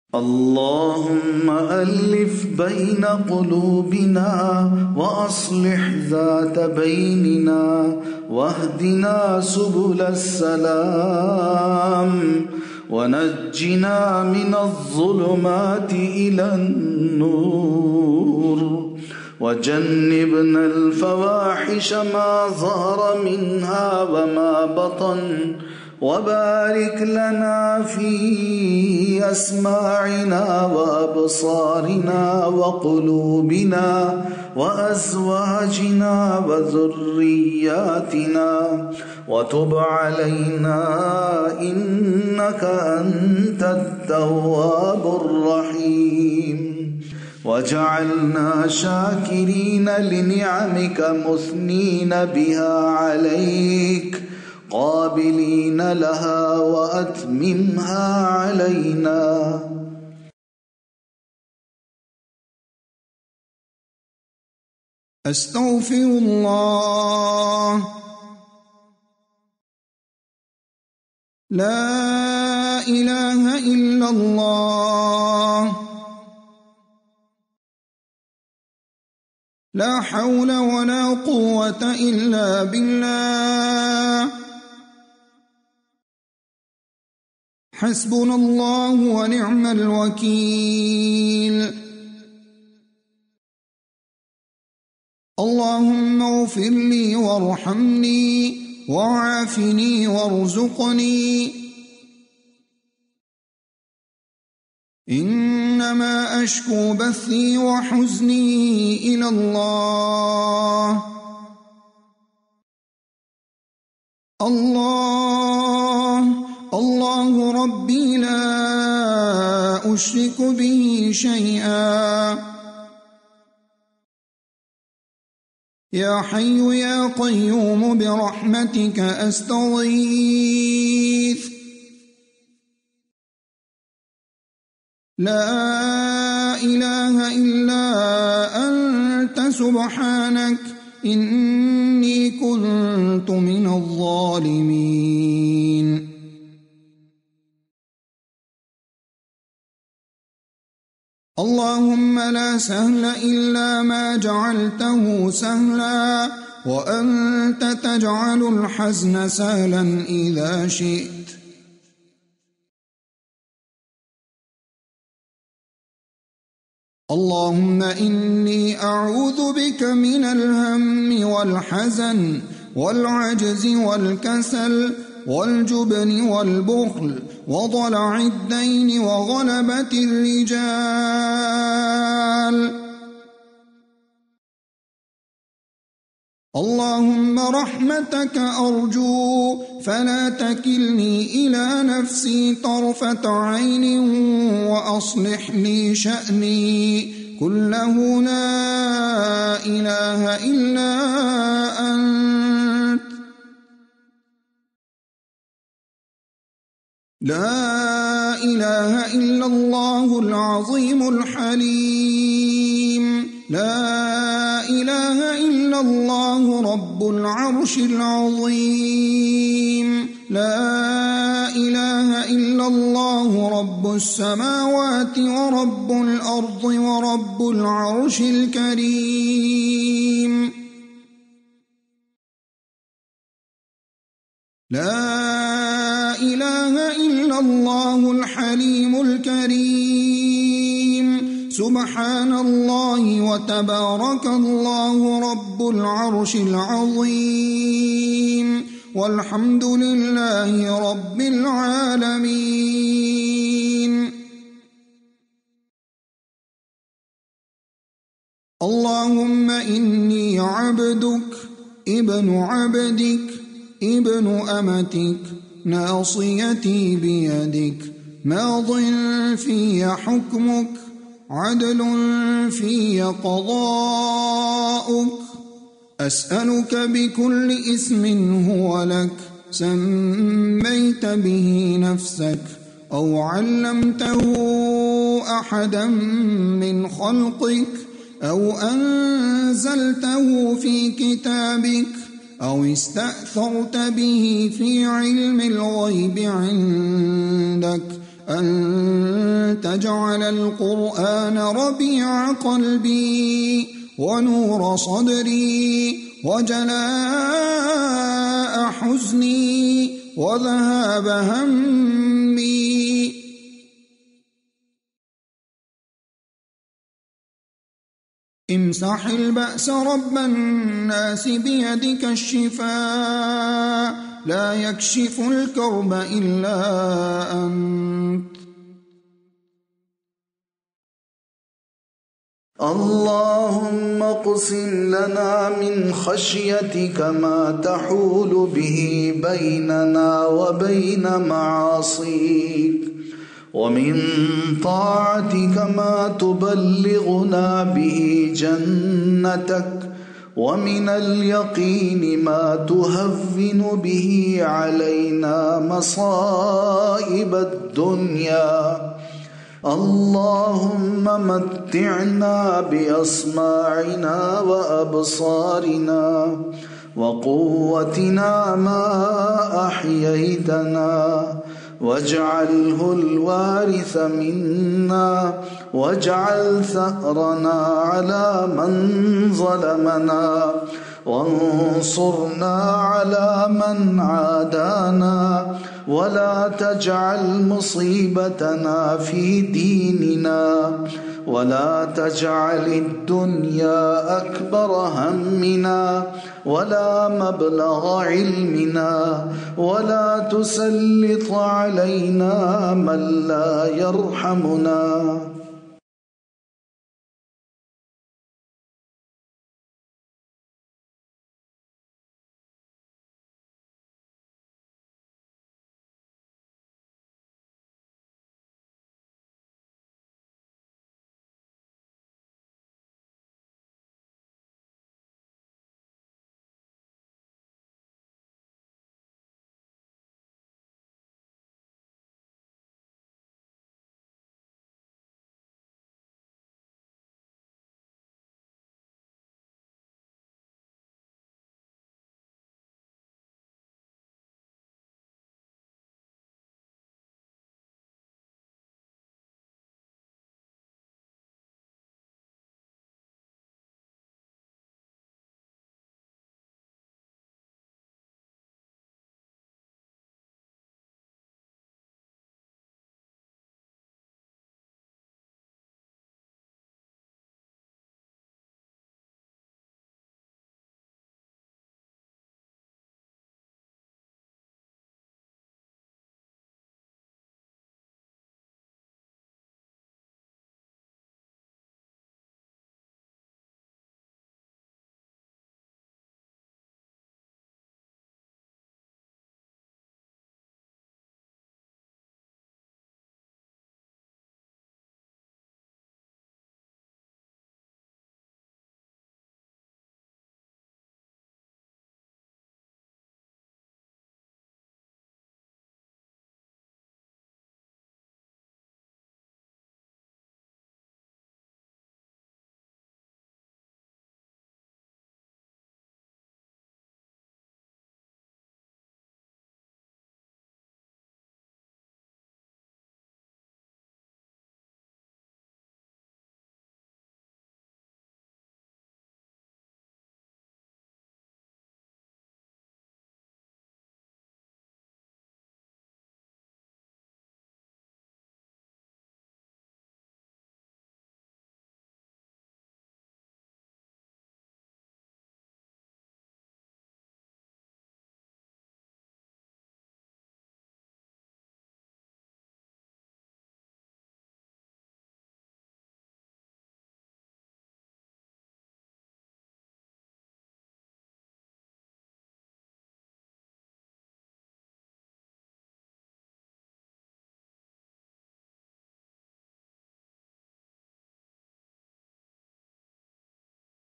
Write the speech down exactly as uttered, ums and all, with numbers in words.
اللهم ألف بين قلوبنا وأصلح ذات بيننا واهدنا سبل السلام ونجنا من الظلمات إلى النور وجنبنا الفواحش ما ظهر منها وما بطن وبارك لنا في أسماعنا وأبصارنا وقلوبنا وأزواجنا وذرياتنا وتب علينا إنك أنت التواب الرحيم وجعلنا شاكرين لنعمك مثنين بها عليك قابلين لها وأتممها علينا. أستغفر الله. لا إله إلا الله. لا حول ولا قوة إلا بالله. حسبنا الله ونعم الوكيل. اللهم اغفر لي وارحمني وعافني وارزقني. إنما أشكو بثي وحزني إلى الله. الله الله ربي لا أشرك به شيئا. يا حي يا قيوم برحمتك أستغيث. لا إله إلا أنت سبحانك إني كنت من الظالمين. اللهم لا سهل إلا ما جعلته سهلا وأنت تجعل الحزن سهلا إذا شئت. اللهم إني أعوذ بك من الهم والحزن والعجز والكسل والجبن والبخل وضلع الدين وغلبة الرجال. اللهم رحمتك أرجو فلا تكلني إلى نفسي طرفة عين وأصلح لي شأني كله. لا إله إلا أنت. لا إله إلا الله العظيم الحليم. لا إله إلا الله رب العرش العظيم. لا إله إلا الله رب السماوات ورب الأرض ورب العرش الكريم. لا إله إلا الله الحليم الكريم. سبحان الله وتبارك الله رب العرش العظيم والحمد لله رب العالمين. اللهم إني عبدك ابن عبدك ابن أمتك ناصيتي بيدك ماض في حكمك عدل في قضاؤك. أسألك بكل اسم هو لك سميت به نفسك أو علمته أحدا من خلقك أو أنزلته في كتابك أو استأثرت به في علم الغيب عندك أن تجعل القرآن ربيع قلبي ونور صدري وجلاء حزني وذهاب همي. امسح البأس رب الناس بيدك الشفاء لا يكشف الكرب إلا أنت. اللهم اقسم لنا من خشيتك ما تحول به بيننا وبين معاصيك، ومن طاعتك ما تبلغنا به جنتك، ومن اليقين ما تهون به علينا مصائب الدنيا. اللهم متعنا بأسماعنا وأبصارنا وقوتنا ما أحييتنا، واجعله الوارث منا، واجعل ثأرنا على من ظلمنا، وانصرنا على من عادانا، ولا تجعل مصيبتنا في ديننا، ولا تجعل الدنيا أكبر همنا ولا مبلغ علمنا، ولا تسلط علينا من لا يرحمنا.